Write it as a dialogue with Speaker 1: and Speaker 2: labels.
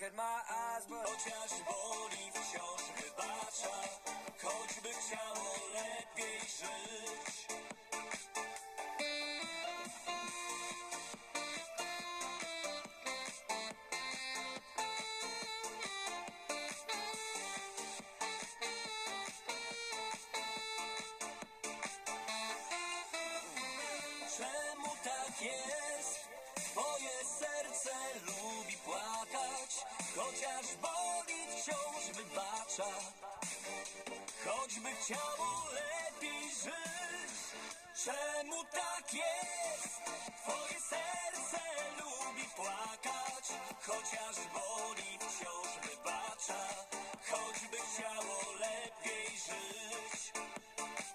Speaker 1: red my eyes, but
Speaker 2: chociaż boli wciąż wybacza, choćby chciało lepiej żyć. Czemu tak jest? Twoje serce lubi płakać, chociaż boli wciąż wybacza, choćby chciało lepiej żyć. Czemu tak jest? Twoje serce lubi płakać, chociaż boli wciąż wybacza, choćby chciało lepiej żyć.